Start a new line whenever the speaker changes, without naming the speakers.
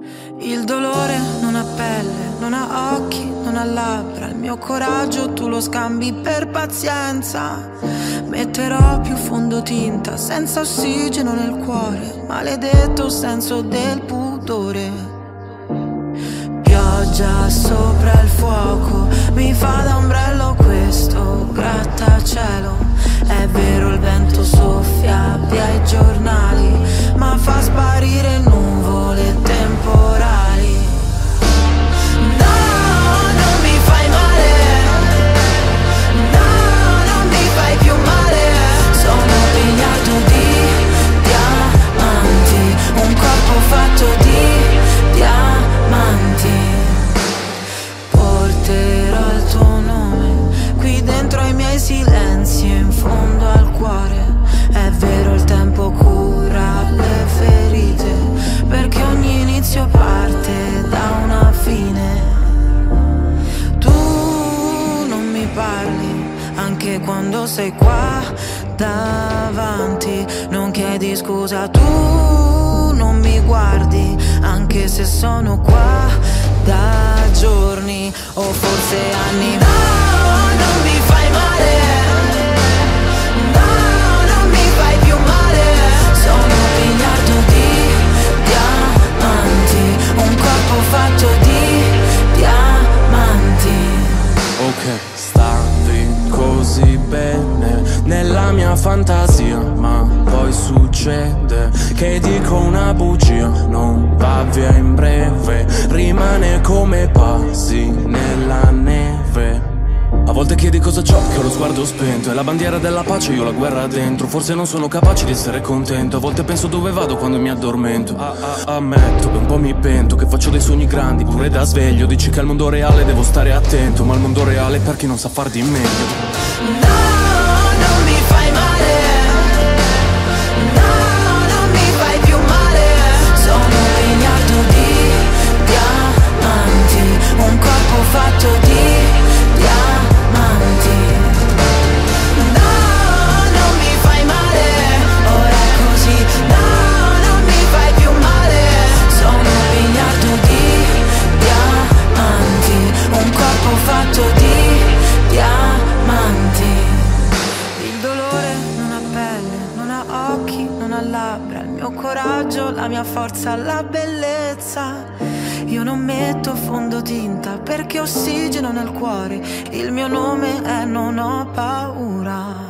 Il dolore non ha pelle, non ha occhi, non ha labbra. Il mio coraggio tu lo scambi per pazienza. Metterò più fondotinta senza ossigeno nel cuore, maledetto senso del pudore. Pioggia sopra il fuoco, mi fa da ombrello questo grattacielo. È vero il vento soffia via i giornali, ma fa sparire nuvole temporali. No, non mi fai male, no, non mi fai più male. Sono un miliardo di diamanti, un corpo fatto di diamanti. Porterò il tuo nome qui dentro ai miei silenzi e in fondo al cuore. È vero il tempo cura le ferite, perché ogni inizio parte da una fine. Tu non mi parli anche quando sei qua davanti, non chiedi scusa, tu non mi guardi anche se sono qua da giorni o forse anni. No, non mi fai male, no, non mi fai più male. Sono un miliardo di diamanti, un corpo fatto di diamanti.
Ok, stavi così bene nella mia fantasia, ma poi succede che dico una bugia. Non va via in breve, rimane come passi nella neve. A volte chiedi cosa c'ho, che ho lo sguardo spento. È la bandiera della pace, io ho la guerra dentro. Forse non sono capace di essere contento. A volte penso dove vado quando mi addormento. Ammetto che un po' mi pento, che faccio dei sogni grandi pure da sveglio. Dici che al mondo reale devo stare attento, ma il mondo reale è per chi non sa far di meglio.
No, non mi fai male, no, non mi fai più male. Sono un miliardo di diamanti, un corpo fatto di diamanti. No, non mi fai male, ora è così. No, non mi fai più male. Sono un miliardo di diamanti, un corpo fatto di diamanti. Il dolore non ha pelle, non ha occhi, non ha labbra. Il mio coraggio, la mia forza, la bellezza. Io non metto fondotinta perché ho ossigeno nel cuore. Il mio nome è non ho paura.